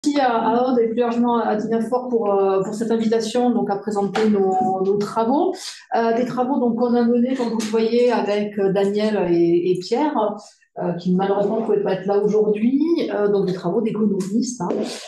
Merci à Aude et plus largement à Dinafor pour cette invitation donc, à présenter nos travaux. Des travaux donc, qu'on a menés, comme vous le voyez, avec Daniel et Pierre, qui malheureusement ne pouvaient pas être là aujourd'hui, donc des travaux d'économistes,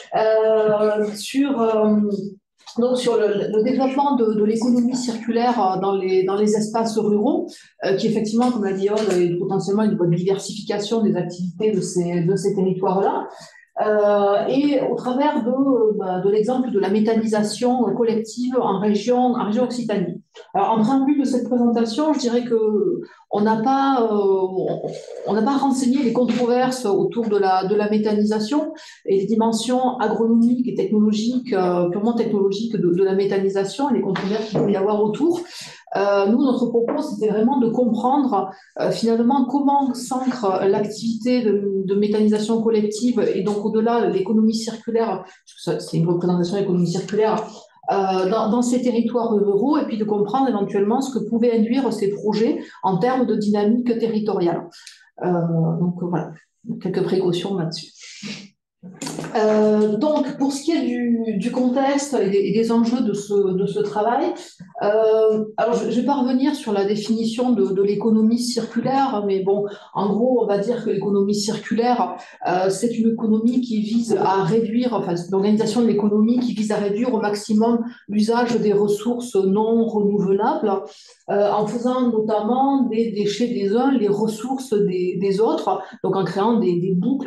sur le développement de l'économie circulaire dans les espaces ruraux, qui effectivement, comme l'a dit Aude, est potentiellement une bonne diversification des activités de ces territoires-là. Et au travers de l'exemple de la méthanisation collective en région Occitanie. Alors, en préambule de cette présentation, je dirais que on n'a pas, on n'a pas renseigné les controverses autour de la méthanisation et les dimensions agronomiques et technologiques, purement technologiques de la méthanisation et les controverses qu'il peut y avoir autour. Nous, notre propos, c'était vraiment de comprendre finalement comment s'ancre l'activité de méthanisation collective et donc au-delà l'économie circulaire, parce que c'est une représentation de l'économie circulaire, dans ces territoires ruraux, et puis de comprendre éventuellement ce que pouvaient induire ces projets en termes de dynamique territoriale. Donc voilà, quelques précautions là-dessus. Donc, pour ce qui est du contexte et des enjeux de ce travail, alors je vais pas revenir sur la définition de l'économie circulaire, mais bon, en gros, on va dire que l'économie circulaire, c'est une économie qui vise à réduire, enfin, l'organisation de l'économie qui vise à réduire au maximum l'usage des ressources non renouvelables, en faisant notamment des déchets des uns les ressources des autres, donc en créant des boucles.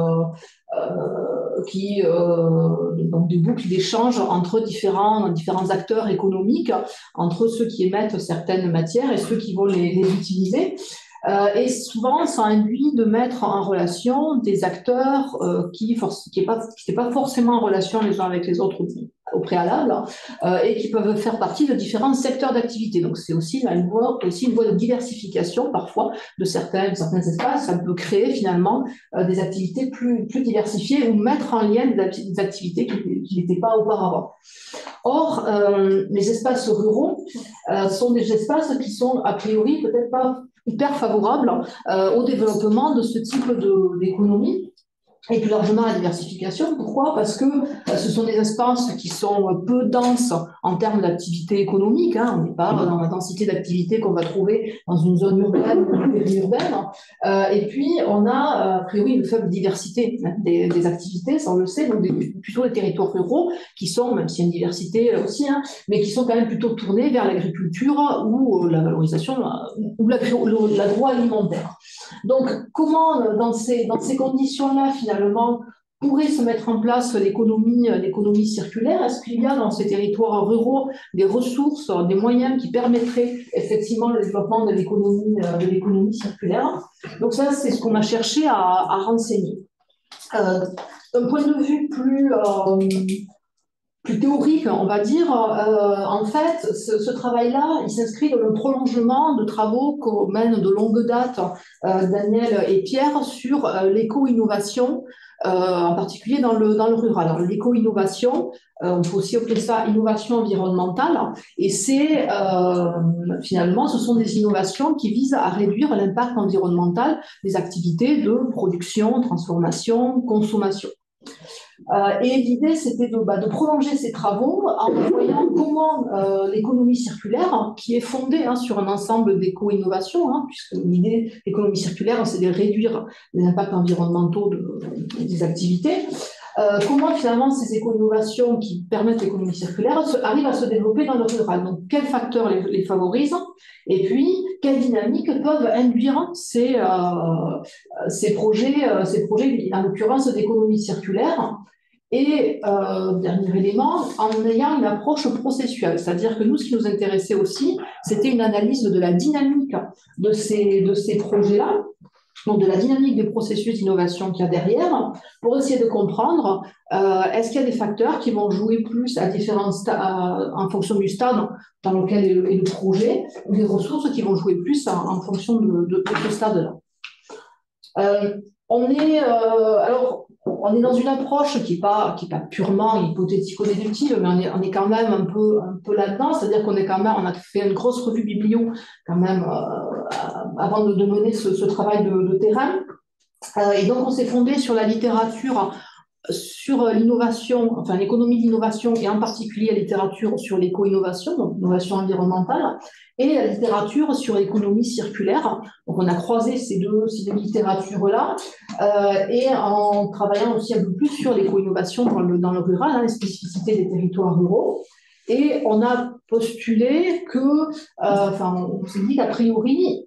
Donc des boucles d'échange entre différents acteurs économiques, entre ceux qui émettent certaines matières et ceux qui vont les utiliser. Et souvent, ça induit de mettre en relation des acteurs qui n'étaient pas forcément en relation les uns avec les autres au préalable, et qui peuvent faire partie de différents secteurs d'activité. Donc, c'est aussi une voie de diversification parfois de certains espaces. Ça peut créer finalement des activités plus diversifiées ou mettre en lien des activités qui n'étaient pas auparavant. Or, les espaces ruraux sont des espaces qui sont a priori peut-être pas hyper favorables au développement de ce type d'économie et plus largement à la diversification. Pourquoi? Parce que ce sont des espaces qui sont peu denses en termes d'activité économique. On n'est pas dans la densité d'activité qu'on va trouver dans une zone urbaine ou périurbaine. Et puis, on a a priori une faible diversité des activités, ça on le sait, donc plutôt les territoires ruraux qui sont, même s'il y a une diversité aussi, mais qui sont quand même plutôt tournés vers l'agriculture ou la valorisation ou l'agroalimentaire. Donc, comment, dans ces conditions-là, finalement, pourrait se mettre en place l'économie circulaire? Est-ce qu'il y a dans ces territoires ruraux des ressources, des moyens qui permettraient effectivement le développement de l'économie circulaire? Donc ça, c'est ce qu'on a cherché à renseigner. D'un point de vue plus théorique, on va dire, en fait, ce travail-là, il s'inscrit dans le prolongement de travaux qu'on mène de longue date, Daniel et Pierre, sur l'éco-innovation, en particulier dans le rural. Alors, l'éco-innovation, on peut aussi appeler ça innovation environnementale, et c'est finalement, ce sont des innovations qui visent à réduire l'impact environnemental des activités de production, transformation, consommation. Et l'idée, c'était de prolonger ces travaux en voyant comment l'économie circulaire, qui est fondée sur un ensemble d'éco-innovations, puisque l'idée de l'économie circulaire, c'est de réduire les impacts environnementaux des activités, comment finalement ces éco-innovations qui permettent l'économie circulaire arrivent à se développer dans le rural. Donc, quels facteurs les favorisent? Et puis, quelles dynamiques peuvent induire ces projets, en l'occurrence d'économie circulaire? Et dernier élément, en ayant une approche processuelle, c'est-à-dire que nous, ce qui nous intéressait aussi, c'était une analyse de la dynamique de ces projets-là, donc de la dynamique des processus d'innovation qu'il y a derrière, pour essayer de comprendre est-ce qu'il y a des facteurs qui vont jouer plus à différents en fonction du stade dans lequel est le projet, ou des ressources qui vont jouer plus en fonction de ce stade-là. On est dans une approche qui n'est pas purement hypothético-déductive, mais on est quand même un peu là-dedans, c'est-à-dire on a fait une grosse revue biblio quand même avant de mener ce travail de terrain. Et donc on s'est fondé sur la littérature sur l'innovation, enfin l'économie d'innovation et en particulier la littérature sur l'éco-innovation, donc l'innovation environnementale, et la littérature sur l'économie circulaire. Donc on a croisé ces deux littératures-là et en travaillant aussi un peu plus sur l'éco-innovation dans le rural, hein, les spécificités des territoires ruraux. Et on a postulé on s'est dit qu'a priori,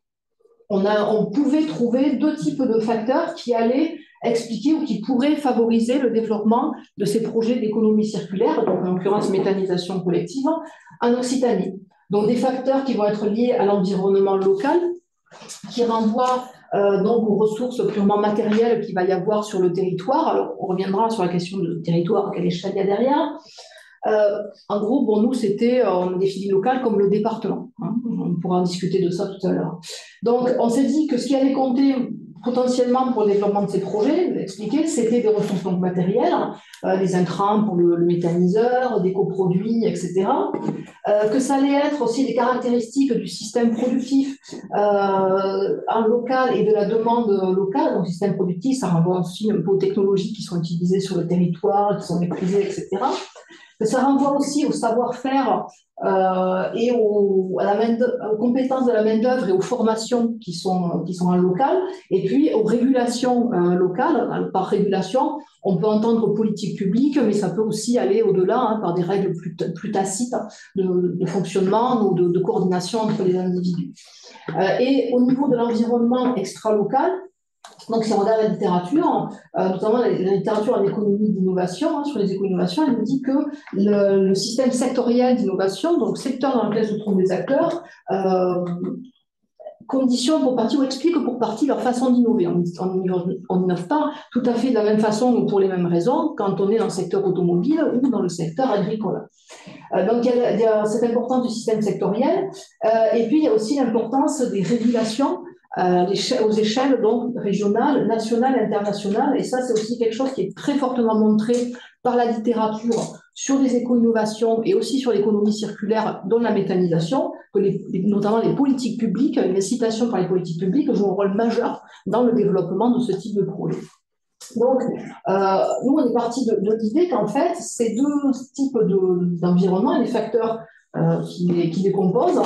on pouvait trouver deux types de facteurs qui allaient expliquer ou qui pourraient favoriser le développement de ces projets d'économie circulaire, donc en l'occurrence méthanisation collective, en Occitanie. Donc des facteurs qui vont être liés à l'environnement local, qui renvoient donc aux ressources purement matérielles qu'il va y avoir sur le territoire. Alors on reviendra sur la question du territoire, à quelle échelle il y a derrière. En gros, bon, nous, c'était, on a défini local comme le département. Hein. On pourra en discuter de ça tout à l'heure. Donc, on s'est dit que ce qui allait compter potentiellement pour le développement de ces projets, expliquer, c'était des ressources donc matérielles, des intrants pour le méthaniseur, des coproduits, etc. Que ça allait être aussi des caractéristiques du système productif en local et de la demande locale. Donc, système productif, ça renvoie aussi un peu aux technologies qui sont utilisées sur le territoire, qui sont maîtrisées, etc. Ça renvoie aussi au savoir-faire et aux compétences de la main-d'œuvre et aux formations qui sont en local, et puis aux régulations locales. Par régulation, on peut entendre politique publique, mais ça peut aussi aller au-delà, hein, par des règles plus tacites de fonctionnement ou de coordination entre les individus. Et au niveau de l'environnement extra-local, donc, si on regarde la littérature, notamment la littérature en économie d'innovation, hein, sur les éco-innovations, elle nous dit que le système sectoriel d'innovation, donc le secteur dans lequel se trouvent les acteurs, conditionne pour partie ou explique pour partie leur façon d'innover. On n'innove pas tout à fait de la même façon ou pour les mêmes raisons quand on est dans le secteur automobile ou dans le secteur agricole. Donc, il y a cette importance du système sectoriel, et puis il y a aussi l'importance des régulations aux échelles donc régionales, nationales, internationales. Et ça, c'est aussi quelque chose qui est très fortement montré par la littérature sur les éco-innovations et aussi sur l'économie circulaire, dont la méthanisation, que notamment les politiques publiques, les incitations par les politiques publiques jouent un rôle majeur dans le développement de ce type de projet. Donc, nous, on est parti de l'idée qu'en fait, ces deux types d'environnement et les facteurs qui les composent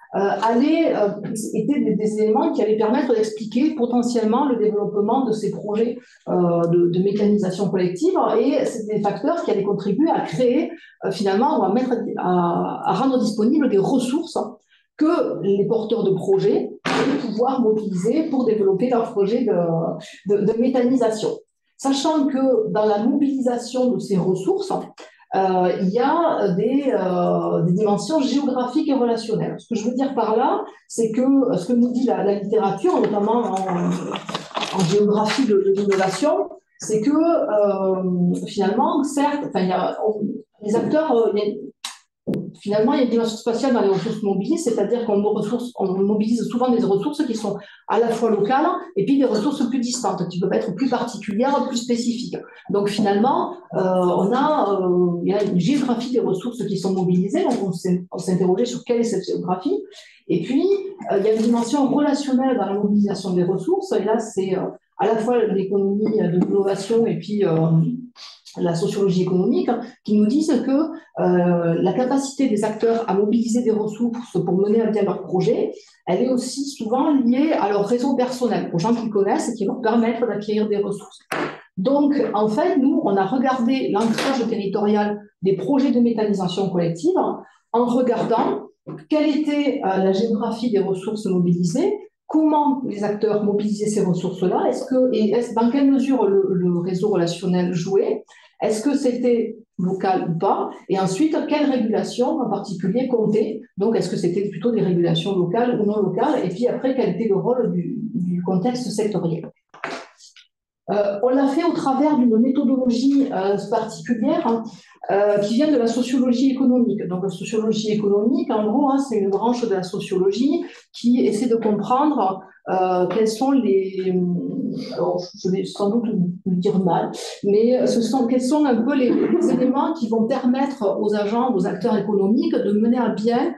étaient des éléments qui allaient permettre d'expliquer potentiellement le développement de ces projets de mécanisation collective, et c'est des facteurs qui allaient contribuer à créer, finalement, à rendre disponibles des ressources que les porteurs de projets allaient pouvoir mobiliser pour développer leur projet de méthanisation. Sachant que dans la mobilisation de ces ressources, il y a des dimensions géographiques et relationnelles. Ce que je veux dire par là, c'est que ce que nous dit la littérature, notamment en géographie de l'innovation, c'est que finalement, certes, les acteurs, finalement, il y a une dimension spatiale dans les ressources mobiles, c'est-à-dire qu'on mobilise souvent des ressources qui sont à la fois locales et puis des ressources plus distantes, qui peuvent être plus particulières, plus spécifiques. Donc finalement, il y a une géographie des ressources qui sont mobilisées, donc on s'est interrogé sur quelle est cette géographie. Et puis, il y a une dimension relationnelle dans la mobilisation des ressources, et là, c'est à la fois l'économie de l'innovation et puis la sociologie économique, qui nous disent que la capacité des acteurs à mobiliser des ressources pour mener à bien leur projet, elle est aussi souvent liée à leur réseau personnel, aux gens qu'ils connaissent et qui leur permettent d'acquérir des ressources. Donc, en fait, nous, on a regardé l'ancrage territorial des projets de méthanisation collective en regardant quelle était la géographie des ressources mobilisées, comment les acteurs mobilisaient ces ressources-là, dans quelle mesure le réseau relationnel jouait, est-ce que c'était local ou pas, et ensuite, quelle régulation en particulier comptait, donc est-ce que c'était plutôt des régulations locales ou non locales, et puis après, quel était le rôle du contexte sectoriel. On l'a fait au travers d'une méthodologie particulière qui vient de la sociologie économique. Donc, la sociologie économique, en gros, hein, c'est une branche de la sociologie qui essaie de comprendre quels sont alors, je vais sans doute le dire mal, mais quels sont un peu les éléments qui vont permettre aux agents, aux acteurs économiques de mener à bien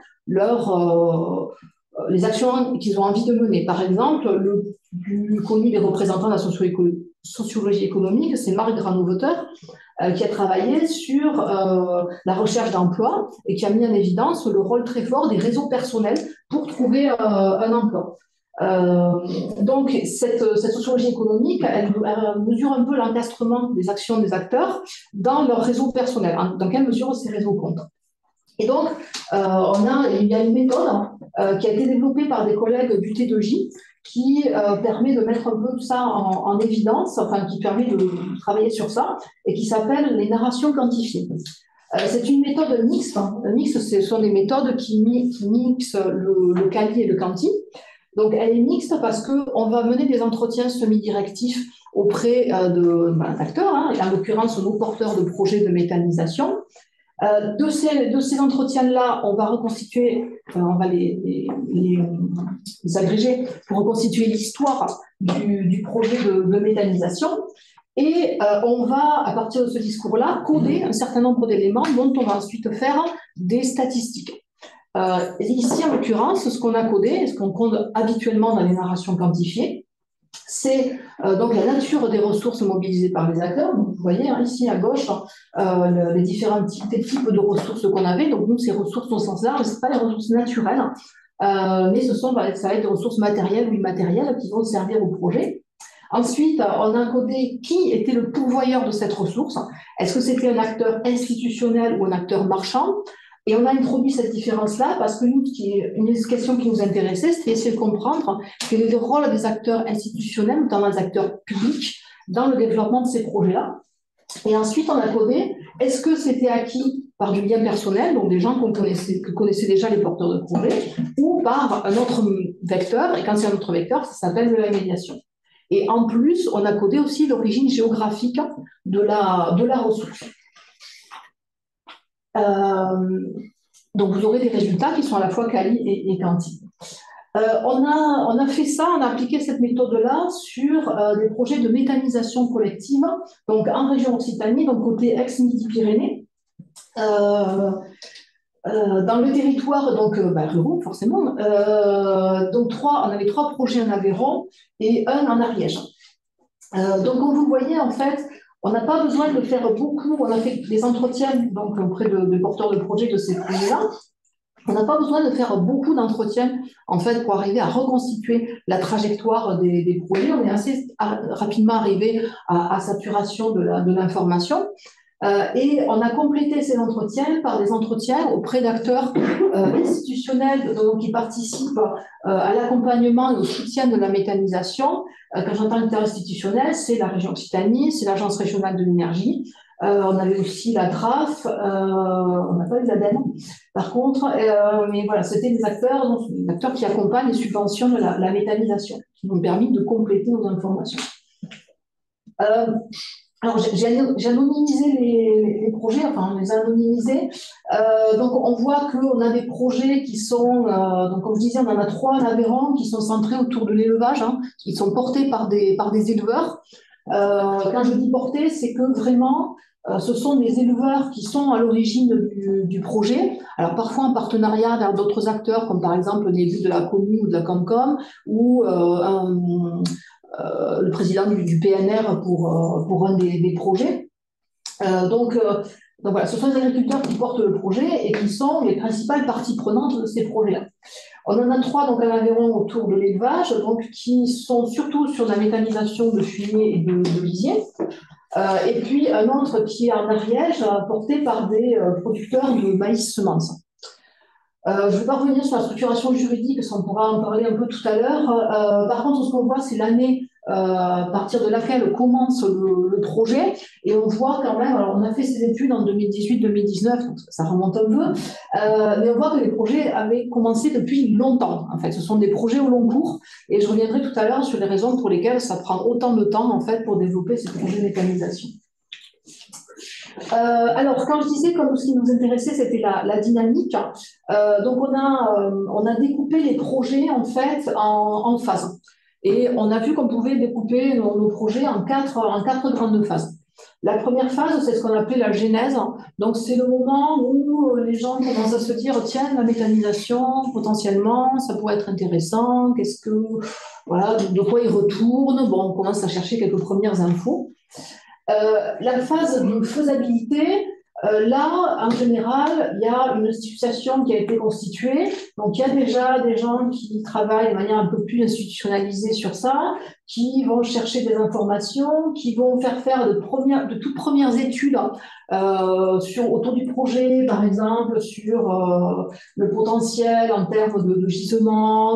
les actions qu'ils ont envie de mener. Par exemple, le plus connu des représentants de la sociologie économique, c'est Marc Granovetter, qui a travaillé sur la recherche d'emploi et qui a mis en évidence le rôle très fort des réseaux personnels pour trouver un emploi. Donc, cette sociologie économique, elle mesure un peu l'encastrement des actions des acteurs dans leur réseau personnel, dans quelle mesure ces réseaux comptent. Et donc, il y a une méthode qui a été développée par des collègues du T2J qui permet de mettre un peu tout ça en évidence, enfin qui permet de travailler sur ça, et qui s'appelle les narrations quantifiées. C'est une méthode mixte. Mixte, ce sont des méthodes qui mixent le quali et le quanti. Donc, elle est mixte parce qu'on va mener des entretiens semi-directifs auprès d'acteurs, en l'occurrence nos porteurs de projets de méthanisation. De ces entretiens-là, on va reconstituer, on va les agréger pour reconstituer l'histoire du projet de méthanisation. Et on va, à partir de ce discours-là, coder un certain nombre d'éléments dont on va ensuite faire des statistiques. Ici, en l'occurrence, ce qu'on a codé, et ce qu'on code habituellement dans les narrations quantifiées, c'est donc la nature des ressources mobilisées par les acteurs. Donc, vous voyez ici à gauche les différents types de ressources qu'on avait. Donc nous, ces ressources au sens large, ce ne sont pas les ressources naturelles, mais ça va être des ressources matérielles ou immatérielles qui vont servir au projet. Ensuite, on a codé qui était le pourvoyeur de cette ressource. Est-ce que c'était un acteur institutionnel ou un acteur marchand? Et on a introduit cette différence-là parce que nous, une des questions qui nous intéressait, c'était essayer de comprendre quel est le rôle des acteurs institutionnels, notamment des acteurs publics, dans le développement de ces projets-là. Et ensuite, on a codé, est-ce que c'était acquis par du lien personnel, donc des gens que connaissaient déjà les porteurs de projets, ou par un autre vecteur, et quand c'est un autre vecteur, ça s'appelle la médiation. Et en plus, on a codé aussi l'origine géographique de la ressource. Donc, vous aurez des résultats qui sont à la fois quali et quanti. On a fait ça, on a appliqué cette méthode-là sur des projets de méthanisation collective, donc en région Occitanie, donc côté ex-Midi-Pyrénées, dans le territoire donc ruraux forcément. Donc on avait 3 projets en Aveyron et un en Ariège. Donc, comme vous le voyez, en fait, on n'a pas besoin de faire beaucoup. On a fait des entretiens donc, auprès de porteurs de projets de ces projets-là. On n'a pas besoin de faire beaucoup d'entretiens en fait, pour arriver à reconstituer la trajectoire des projets. On est assez rapidement arrivé à saturation de l'information. Et on a complété ces entretiens par des entretiens auprès d'acteurs institutionnels donc, qui participent à l'accompagnement et au soutien de la méthanisation. Quand j'entends acteurs institutionnels, c'est la région Occitanie, c'est l'Agence régionale de l'énergie. On avait aussi la DRAF, on n'a pas eu l'ADEME, par contre, mais voilà, c'était des acteurs qui accompagnent et subventionnent la méthanisation, qui nous ont permis de compléter nos informations. Alors, j'ai anonymisé les projets, enfin, on les a anonymisés. Donc, on voit qu'on a des projets qui sont, donc, comme je disais, on en a 3 en Aveyron qui sont centrés autour de l'élevage, qui sont portés par des éleveurs. Quand je dis portés, c'est que vraiment, ce sont des éleveurs qui sont à l'origine du projet. Alors, parfois en partenariat avec d'autres acteurs, comme par exemple les élus de la commune ou de la Comcom, ou le président du PNR pour un des projets. Donc voilà, ce sont les agriculteurs qui portent le projet et qui sont les principales parties prenantes de ces projets-là. On en a 3 donc, en Aveyron autour de l'élevage, donc, qui sont surtout sur la méthanisation de fumier et de lisier. Et puis un autre qui est en Ariège, porté par des producteurs de maïs semences. Je ne vais pas revenir sur la structuration juridique, ça on pourra en parler un peu tout à l'heure. Par contre, ce qu'on voit, c'est l'année à partir de laquelle commence le projet. Et on voit quand même, alors on a fait ces études en 2018-2019, donc ça remonte un peu, mais on voit que les projets avaient commencé depuis longtemps. En fait, ce sont des projets au long cours. Et je reviendrai tout à l'heure sur les raisons pour lesquelles ça prend autant de temps en fait, pour développer ces projets de méthanisation. Alors, quand je disais que ce qui nous intéressait, c'était la dynamique, donc on a découpé les projets en fait en phases. Et on a vu qu'on pouvait découper nos projets en quatre grandes phases. La première phase, c'est ce qu'on appelait la genèse. Donc, c'est le moment où les gens commencent à se dire, tiens, la méthanisation, potentiellement, ça pourrait être intéressant. Voilà, de quoi ils retournent? Bon, on commence à chercher quelques premières infos. La phase de faisabilité, là, en général, il y a une association qui a été constituée. Donc, il y a déjà des gens qui travaillent de manière un peu plus institutionnalisée sur ça, qui vont chercher des informations, qui vont faire de toutes premières études autour du projet, par exemple, sur le potentiel en termes de gisement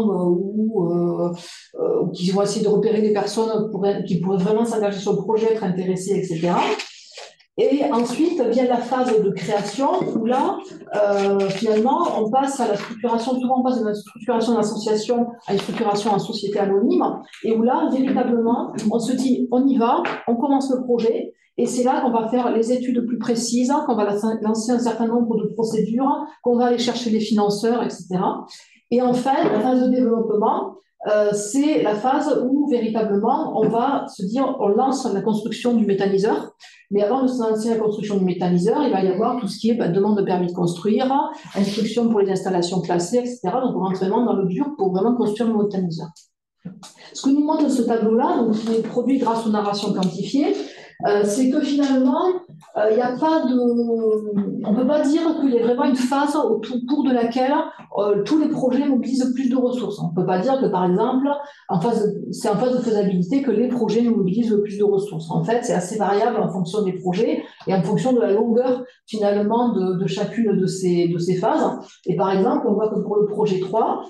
ou qui vont essayer de repérer des personnes qui pourraient vraiment s'engager sur le projet, être intéressées, etc. Et ensuite vient la phase de création où là, finalement, on passe à la structuration, souvent on passe de la structuration d'association à une structuration en société anonyme, et où là, véritablement, on se dit, on y va, on commence le projet, et c'est là qu'on va faire les études plus précises, qu'on va lancer un certain nombre de procédures, qu'on va aller chercher les financeurs, etc. Et enfin, la phase de développement, c'est la phase où véritablement on va se dire, on lance la construction du méthaniseur. Mais avant de se lancer la construction du méthaniseur, il va y avoir tout ce qui est demande de permis de construire, instruction pour les installations classées, etc. Donc on rentre vraiment dans le dur pour vraiment construire le méthaniseur. Ce que nous montre ce tableau-là, donc qui est produit grâce aux narrations quantifiées, c'est que finalement, il n'y a pas de. On ne peut pas dire qu'il y a vraiment une phase au cours de laquelle tous les projets mobilisent plus de ressources. On ne peut pas dire que, par exemple, c'est en phase de faisabilité que les projets mobilisent le plus de ressources. En fait, c'est assez variable en fonction des projets et en fonction de la longueur, finalement, de chacune de ces phases. Et par exemple, on voit que pour le projet 3,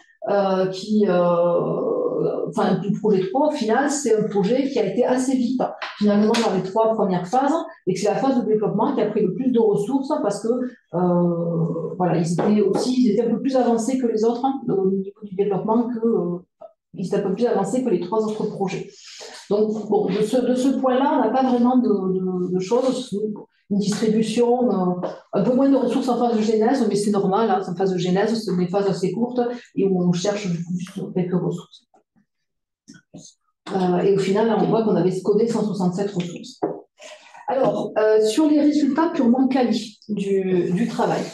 le projet 3, au final, c'est un projet qui a été assez vite, finalement, dans les 3 premières phases, et que c'est la phase de développement qui a pris le plus de ressources parce que, voilà, ils étaient un peu plus avancés que les autres au niveau du développement ils étaient un peu plus avancés que les 3 autres projets. Donc, bon, de ce point-là, on n'a pas vraiment de choses. Une distribution, un peu moins de ressources en phase de genèse, mais c'est normal, hein, en phase de genèse, c'est des phases assez courtes et où on cherche juste quelques ressources. Et au final, là, on voit qu'on avait codé 167 ressources. Alors, sur les résultats purement quali du travail,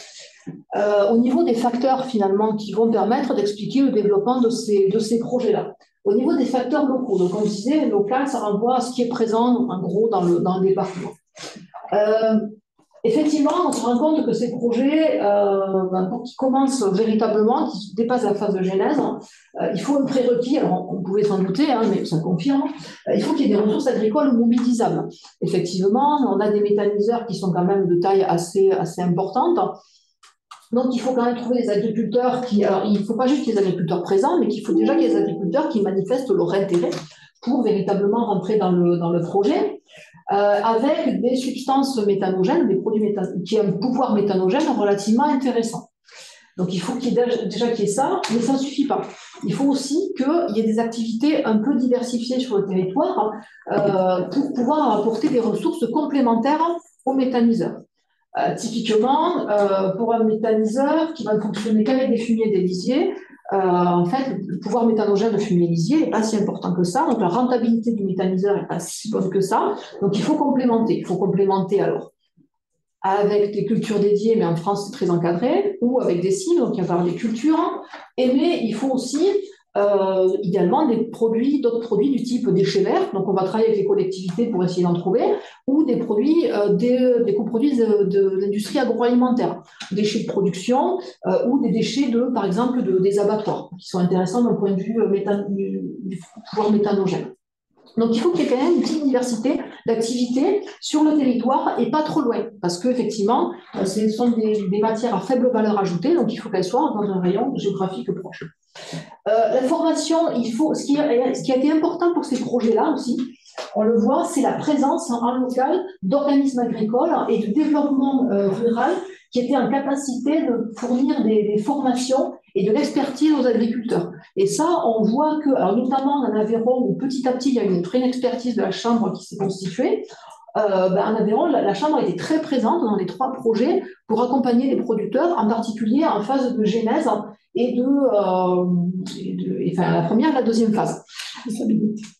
au niveau des facteurs finalement qui vont permettre d'expliquer le développement de ces projets-là. Au niveau des facteurs locaux, donc on disait local, ça renvoie à ce qui est présent en gros dans le département. Effectivement, on se rend compte que ces projets, pour qu'ils commencent véritablement, qu'ils dépassent la phase de genèse, il faut un prérequis, alors on pouvait s'en douter, hein, mais ça confirme, il faut qu'il y ait des ressources agricoles mobilisables. Effectivement, on a des méthaniseurs qui sont quand même de taille assez importante. Donc, il faut quand même trouver des agriculteurs alors, il ne faut pas juste les agriculteurs présents, mais qu'il faut déjà qu'il y ait des agriculteurs qui manifestent leur intérêt pour véritablement rentrer dans le projet, avec des substances méthanogènes, des produits qui ont un pouvoir méthanogène relativement intéressant. Donc, il faut qu'il y ait déjà qu'il y ait ça, mais ça ne suffit pas. Il faut aussi qu'il y ait des activités un peu diversifiées sur le territoire pour pouvoir apporter des ressources complémentaires aux méthaniseurs. Typiquement, pour un méthaniseur qui va ne fonctionner qu'avec des fumiers des lisiers, en fait, le pouvoir méthanogène de fumier lisier n'est pas si important que ça, donc la rentabilité du méthaniseur n'est pas si bonne que ça, donc il faut complémenter. Il faut complémenter alors avec des cultures dédiées, mais en France c'est très encadré, ou avec des cibles, donc il va y avoir des cultures, mais il faut aussi idéalement d'autres produits du type déchets verts, donc on va travailler avec les collectivités pour essayer d'en trouver, ou des produits, des coproduits de l'industrie agroalimentaire, déchets de production ou des déchets par exemple des abattoirs, qui sont intéressants d'un point de vue du pouvoir méthanogène. Donc, il faut qu'il y ait quand même une petite diversité d'activités sur le territoire et pas trop loin, parce qu'effectivement, ce sont des matières à faible valeur ajoutée, donc il faut qu'elles soient dans un rayon géographique proche. La formation, ce qui a été important pour ces projets-là aussi, on le voit, c'est la présence en local d'organismes agricoles et de développement rural qui étaient en capacité de fournir des formations et de l'expertise aux agriculteurs. Et ça, on voit que, alors notamment en Aveyron, où petit à petit, il y a une vraie expertise de la Chambre qui s'est constituée, en Aveyron, la Chambre a été très présente dans les 3 projets pour accompagner les producteurs, en particulier en phase de genèse et la première et la deuxième phase.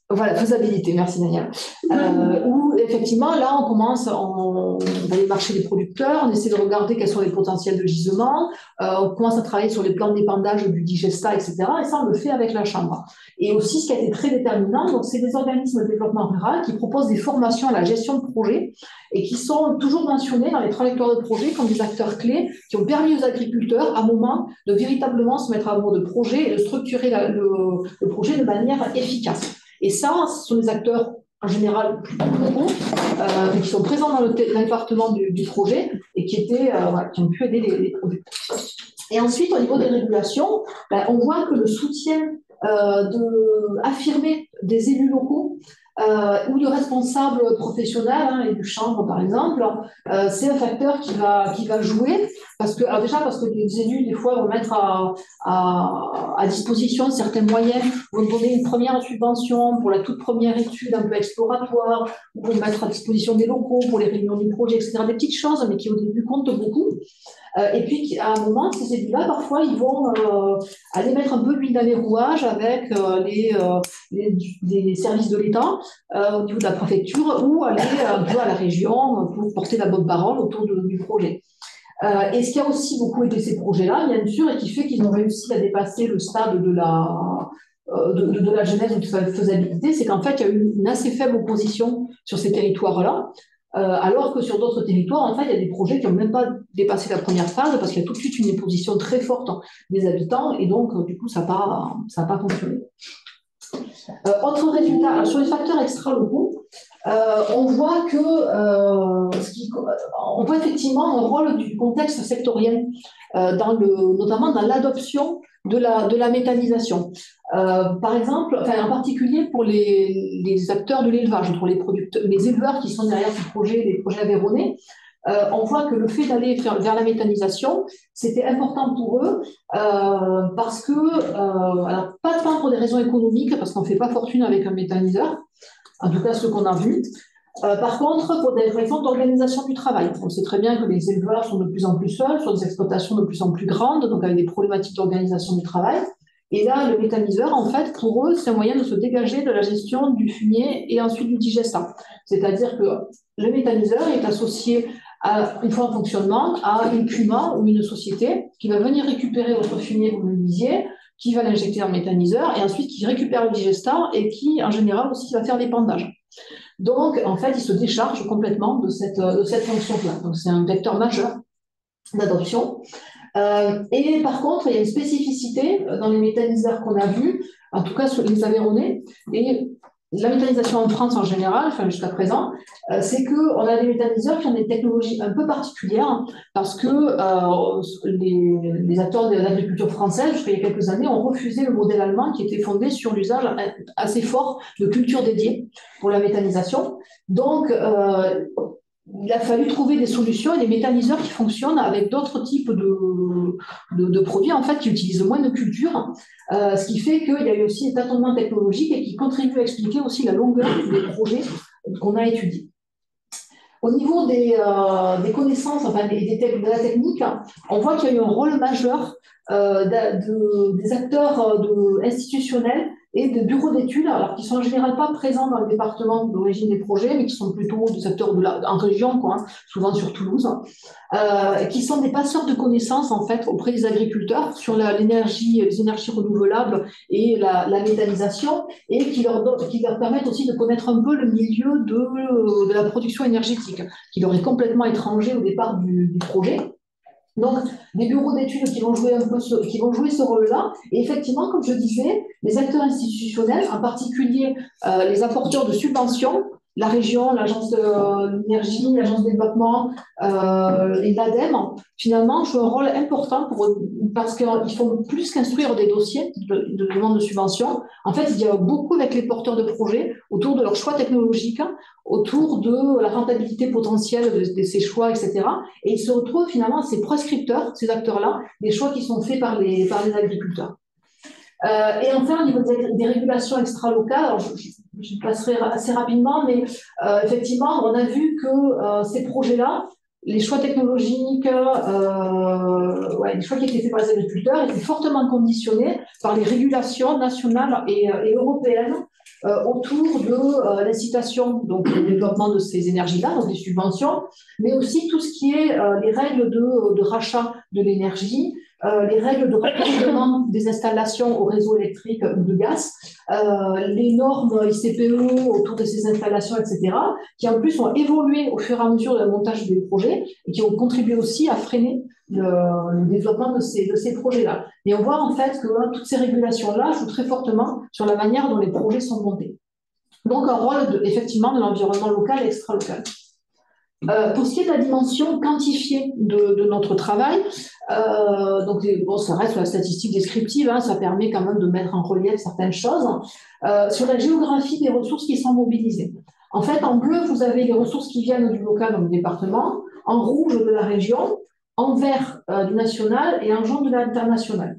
Voilà, faisabilité, merci Daniel. Où effectivement, là, on va aller marcher des producteurs, on essaie de regarder quels sont les potentiels de gisement, on commence à travailler sur les plans d'épandage du digesta, etc. Et ça, on le fait avec la Chambre. Et aussi, ce qui a été très déterminant, donc, c'est des organismes de développement rural qui proposent des formations à la gestion de projet et qui sont toujours mentionnés dans les trajectoires de projet comme des acteurs clés qui ont permis aux agriculteurs, à un moment, de véritablement se mettre à bord de projet et de structurer le projet de manière efficace. Et ça, ce sont des acteurs en général plutôt locaux, qui sont présents dans le département du projet et voilà, qui ont pu aider les producteurs. Et ensuite, au niveau des régulations, on voit que le soutien affirmé des élus locaux ou de responsables professionnels, et du chambre par exemple, c'est un facteur qui va jouer, alors déjà parce que les élus, des fois, vont mettre à disposition certains moyens, vont donner une première subvention pour la toute première étude un peu exploratoire, ou vont mettre à disposition des locaux pour les réunions du projet, etc. Des petites choses, mais qui au début comptent beaucoup. Et puis, à un moment, ces élus-là, parfois, ils vont aller mettre un peu l'huile dans les rouages avec les services de l'État au niveau de la préfecture ou aller un peu à la région pour porter la bonne parole autour du projet. Et ce qui a aussi beaucoup aidé ces projets-là, bien sûr, et qui fait qu'ils ont réussi à dépasser le stade de la genèse ou de faisabilité, c'est qu'en fait, il y a eu une assez faible opposition sur ces territoires-là. Alors que sur d'autres territoires, en fait, il y a des projets qui n'ont même pas dépassé la première phase parce qu'il y a tout de suite une opposition très forte des habitants et donc, du coup, ça n'a pas fonctionné. Autre résultat, alors, sur les facteurs extra-locaux, on voit on voit effectivement un rôle du contexte sectoriel, notamment dans l'adoption de la méthanisation. Par exemple, en particulier pour les acteurs de l'élevage, pour les éleveurs qui sont derrière les projets aveyronnais, on voit que le fait d'aller vers la méthanisation, c'était important pour eux parce que, alors pas tant pour des raisons économiques, parce qu'on ne fait pas fortune avec un méthaniseur, en tout cas ce qu'on a vu. Par contre, pour des raisons d'organisation du travail. On sait très bien que les éleveurs sont de plus en plus seuls, sur des exploitations de plus en plus grandes, donc avec des problématiques d'organisation du travail. Et là, le méthaniseur, en fait, pour eux, c'est un moyen de se dégager de la gestion du fumier et ensuite du digestat. C'est-à-dire que le méthaniseur est associé, une fois en fonctionnement, à une CUMA ou une société qui va venir récupérer votre fumier, vous le disiez, qui va l'injecter dans le méthaniseur et ensuite qui récupère le digestat et qui, en général, aussi va faire l'épandage. Donc, en fait, il se décharge complètement de cette fonction-là. Donc, c'est un vecteur majeur d'adoption. Et par contre, il y a une spécificité dans les méthaniseurs qu'on a vus, en tout cas sur les aveyronnais, et la méthanisation en France en général, jusqu'à présent, c'est qu'on a des méthaniseurs qui ont des technologies un peu particulières parce que les acteurs de l'agriculture française, jusqu'à il y a quelques années, ont refusé le modèle allemand qui était fondé sur l'usage assez fort de cultures dédiées pour la méthanisation. Donc, il a fallu trouver des solutions et des méthaniseurs qui fonctionnent avec d'autres types de produits en fait, qui utilisent moins de culture, ce qui fait qu'il y a eu aussi des tâtonnements technologiques et qui contribuent à expliquer aussi la longueur des projets qu'on a étudiés. Au niveau des connaissances, de la technique, on voit qu'il y a eu un rôle majeur des acteurs institutionnels et de bureaux d'études, alors qui sont en général pas présents dans le département d'origine des projets, mais qui sont plutôt des acteurs en région, souvent sur Toulouse, qui sont des passeurs de connaissances en fait auprès des agriculteurs sur les énergies renouvelables et la méthanisation, et qui leur permettent aussi de connaître un peu le milieu de la production énergétique, qui leur est complètement étranger au départ du projet. Donc, des bureaux d'études qui vont jouer ce rôle-là. Et effectivement, comme je disais, les acteurs institutionnels, en particulier les apporteurs de subventions, la région, l'agence de l'énergie, l'agence de développement et l'ADEME, finalement, jouent un rôle important parce qu'ils font plus qu'instruire des dossiers de demande de subvention. En fait, ils dialoguent beaucoup avec les porteurs de projets autour de leurs choix technologiques, autour de la rentabilité potentielle de ces choix, etc. Et ils se retrouvent finalement, ces prescripteurs, ces acteurs-là, des choix qui sont faits par les agriculteurs. Et enfin, au niveau des régulations extra-locales, alors je passerai assez rapidement, mais effectivement, on a vu que ces projets-là, les choix technologiques, les choix qui étaient faits par les agriculteurs étaient fortement conditionnés par les régulations nationales et européennes autour de l'incitation, donc le développement de ces énergies-là, donc des subventions, mais aussi tout ce qui est les règles de rachat de l'énergie, les règles de raccordement des installations au réseau électrique ou de gaz, les normes ICPE autour de ces installations, etc., qui en plus ont évolué au fur et à mesure du montage des projets et qui ont contribué aussi à freiner le développement de ces projets-là. Et on voit en fait que toutes ces régulations-là jouent très fortement sur la manière dont les projets sont montés. Donc un rôle effectivement de l'environnement local et extra-local. Pour ce qui est de la dimension quantifiée de notre travail, donc bon, ça reste la statistique descriptive, hein, ça permet quand même de mettre en relief certaines choses. Sur la géographie des ressources qui sont mobilisées. En fait, en bleu, vous avez les ressources qui viennent du local, donc du département, en rouge de la région, en vert du national et en jaune de l'international.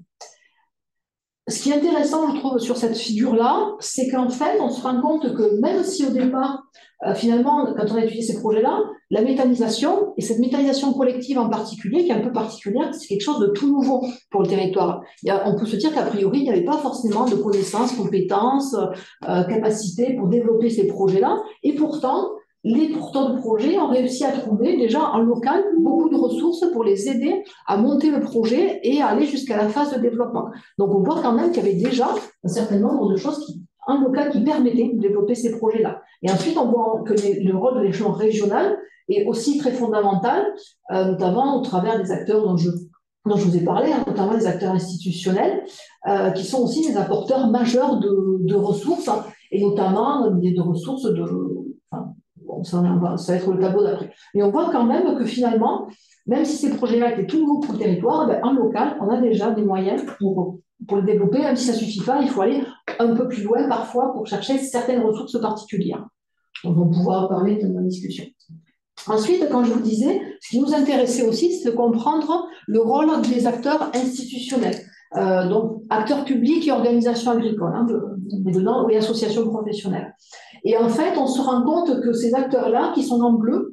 Ce qui est intéressant, je trouve, sur cette figure-là, c'est qu'en fait, on se rend compte que même si au départ, finalement, quand on a étudié ces projets-là, la méthanisation, et cette méthanisation collective en particulier, qui est un peu particulière, c'est quelque chose de tout nouveau pour le territoire. On peut se dire qu'a priori, il n'y avait pas forcément de connaissances, compétences, capacités pour développer ces projets-là, et pourtant, les porteurs de projets ont réussi à trouver déjà en local beaucoup de ressources pour les aider à monter le projet et à aller jusqu'à la phase de développement. Donc on voit quand même qu'il y avait déjà un certain nombre de choses en local qui permettaient de développer ces projets-là. Et ensuite on voit que le rôle de l'échelon régional est aussi très fondamental, notamment au travers des acteurs dont je vous ai parlé, hein, notamment les acteurs institutionnels, qui sont aussi des apporteurs majeurs de ressources, hein, et notamment de ressources bon, ça va être le tableau d'après. Mais on voit quand même que finalement, même si ces projets-là étaient tout nouveaux pour le territoire, ben, en local, on a déjà des moyens pour le développer, même si ça ne suffit pas, il faut aller un peu plus loin parfois pour chercher certaines ressources particulières. On va pouvoir parler de ma discussion. Ensuite, quand je vous disais, ce qui nous intéressait aussi, c'est de comprendre le rôle des acteurs institutionnels. Donc, acteurs publics et organisations agricoles, hein, et associations professionnelles. Et en fait, on se rend compte que ces acteurs-là, qui sont en bleu,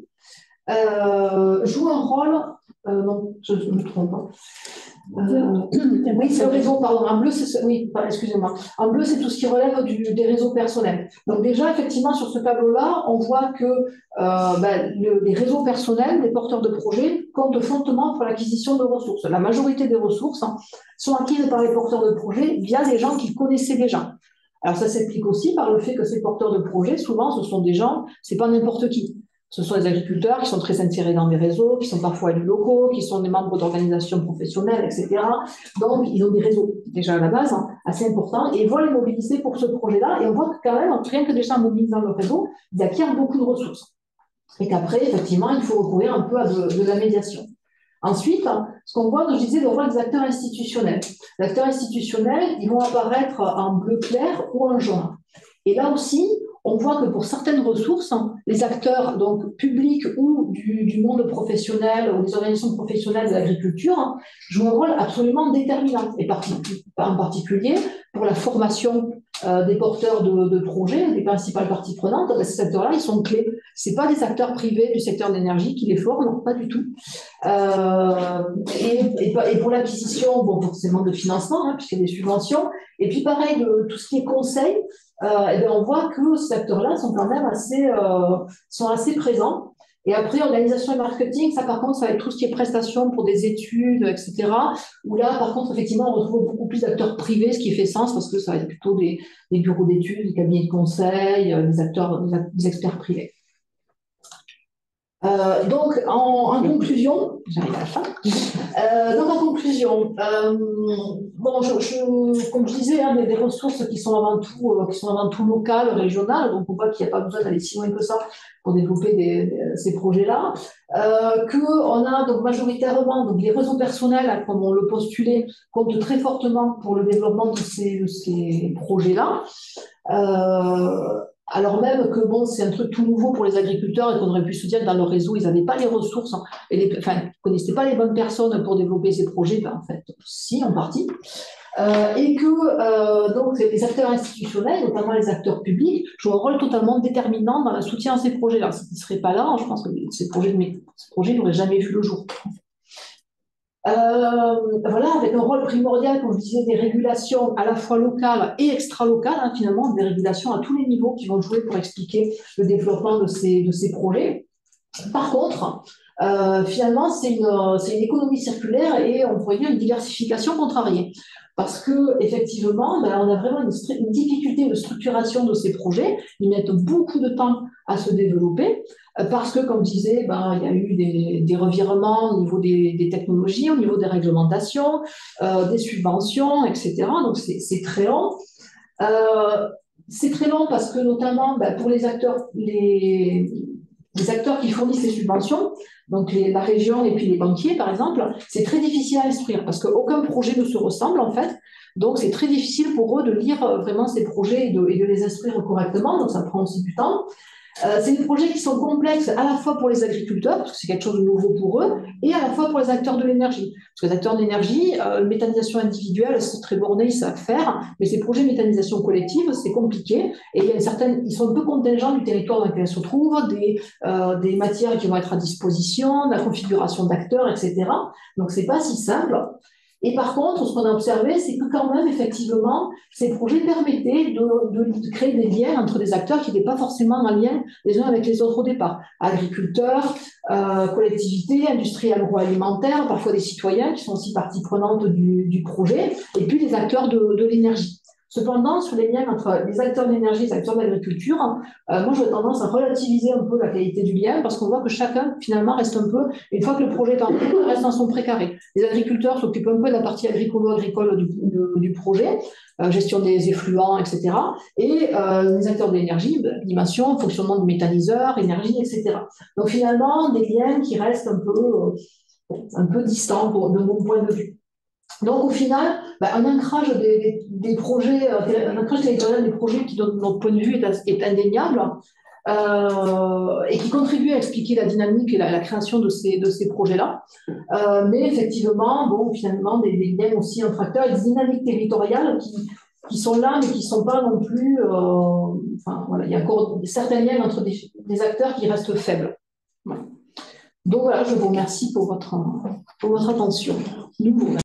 jouent un rôle. Non, je me trompe. Oui, c'est le réseau, pardon. En bleu, oui, excusez-moi. En bleu, c'est tout ce qui relève des réseaux personnels. Donc déjà, effectivement, sur ce tableau-là, on voit que les réseaux personnels, les porteurs de projets, comptent fortement pour l'acquisition de ressources. La majorité des ressources sont acquises par les porteurs de projets via des gens qu'ils connaissaient déjà. Alors ça s'explique aussi par le fait que ces porteurs de projets, souvent, ce sont des gens, c'est pas n'importe qui. Ce sont des agriculteurs qui sont très insérés dans des réseaux, qui sont parfois élus locaux, qui sont des membres d'organisations professionnelles, etc. Donc, ils ont des réseaux, déjà à la base, hein, assez importants, et ils vont les mobiliser pour ce projet-là. Et on voit que quand même, rien que déjà en mobilisant le réseau, ils acquièrent beaucoup de ressources. Et qu'après, effectivement, il faut recourir un peu à de la médiation. Ensuite, ce qu'on voit, je disais, le rôle des acteurs institutionnels. Les acteurs institutionnels, ils vont apparaître en bleu clair ou en jaune. Et là aussi, on voit que pour certaines ressources, les acteurs donc, publics ou du monde professionnel ou des organisations professionnelles de l'agriculture jouent un rôle absolument déterminant, et en particulier pour la formation des porteurs de projets, des principales parties prenantes. Ces secteurs-là, ils sont clés. Ce pas des acteurs privés du secteur de l'énergie qui les forment, non, pas du tout. Et pour l'acquisition, bon, forcément de financement, puisqu'il y a des subventions. Et puis pareil, tout ce qui est conseil, on voit que ces acteurs-là sont quand même assez présents. Et après, organisation et marketing, ça par contre, ça va être tout ce qui est prestations pour des études, etc. Où là, par contre, effectivement, on retrouve beaucoup plus d'acteurs privés, ce qui fait sens parce que ça va être plutôt des bureaux d'études, des cabinets de conseil, des experts privés. Donc, en conclusion, j'arrive à la fin. Bon, comme je disais, des ressources qui sont avant tout locales, régionales, donc on voit qu'il n'y a pas besoin d'aller si loin que ça pour développer ces projets-là. Qu'on a donc majoritairement donc les réseaux personnels, comme on le postulait, comptent très fortement pour le développement de ces projets-là. Alors même que bon, c'est un truc tout nouveau pour les agriculteurs et qu'on aurait pu se dire que dans leur réseau, ils n'avaient pas les ressources et ils ne connaissaient pas les bonnes personnes pour développer ces projets. En fait, si, en partie. Et que donc, les acteurs institutionnels, notamment les acteurs publics, jouent un rôle totalement déterminant dans le soutien à ces projets-là. S'ils ne seraient pas là, je pense que ces projets n'auraient jamais vu le jour. Voilà, avec un rôle primordial, comme je disais, des régulations à la fois locales et extra-locales, hein, finalement, des régulations à tous les niveaux qui vont jouer pour expliquer le développement de ces projets. Par contre, finalement, c'est une économie circulaire et on pourrait dire une diversification contrariée. Parce que effectivement, ben, on a vraiment une difficulté de structuration de ces projets. Ils mettent beaucoup de temps à se développer parce que, comme je disais, ben, il y a eu des revirements au niveau des technologies, au niveau des réglementations, des subventions, etc. Donc, c'est très long. Euh, c'est très long parce que, notamment, ben, pour les acteurs qui fournissent les subventions, donc la région et puis les banquiers, par exemple, c'est très difficile à instruire parce qu'aucun projet ne se ressemble, en fait. Donc, c'est très difficile pour eux de lire vraiment ces projets et de les instruire correctement. Donc, ça prend aussi du temps. C'est des projets qui sont complexes à la fois pour les agriculteurs, parce que c'est quelque chose de nouveau pour eux, et à la fois pour les acteurs de l'énergie. Parce que les acteurs de l'énergie, méthanisation individuelle, c'est très borné, ils savent faire, mais ces projets de méthanisation collective, c'est compliqué, et il y a ils sont un peu contingents du territoire dans lequel ils se trouvent, des matières qui vont être à disposition, de la configuration d'acteurs, etc. Donc, c'est pas si simple. Et par contre, ce qu'on a observé, c'est que quand même, effectivement, ces projets permettaient de créer des liens entre des acteurs qui n'étaient pas forcément en lien les uns avec les autres au départ. Agriculteurs, collectivités, industries agroalimentaires, parfois des citoyens qui sont aussi partie prenante du projet, et puis les acteurs de l'énergie. Cependant, sur les liens entre les acteurs de l'énergie et les acteurs de l'agriculture, moi, j'ai tendance à relativiser un peu la qualité du lien parce qu'on voit que chacun, finalement, reste un peu, une fois que le projet est en cours, reste dans son précaré. Les agriculteurs s'occupent un peu de la partie agricolo-agricole du projet, gestion des effluents, etc. Et les acteurs de l'énergie, animation, fonctionnement de méthaniseurs, énergie, etc. Donc finalement, des liens qui restent un peu distants de mon point de vue. Donc au final, un ancrage des projets, un ancrage territorial des projets qui, de notre point de vue, est indéniable et qui contribue à expliquer la dynamique et la création de ces projets-là. Mais effectivement, bon, finalement, des liens aussi entre acteurs et des dynamiques territoriales qui sont là, mais qui ne sont pas non plus. Enfin, voilà, il y a encore certains liens entre des acteurs qui restent faibles. Voilà. Donc voilà, je vous remercie pour votre attention. Nous,